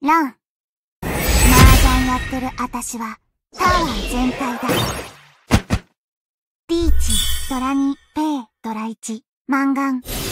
ラン。麻雀やってるあたしは、タワー全体だ。リーチ、ドラ2、ペイ、ドラ1、マンガン。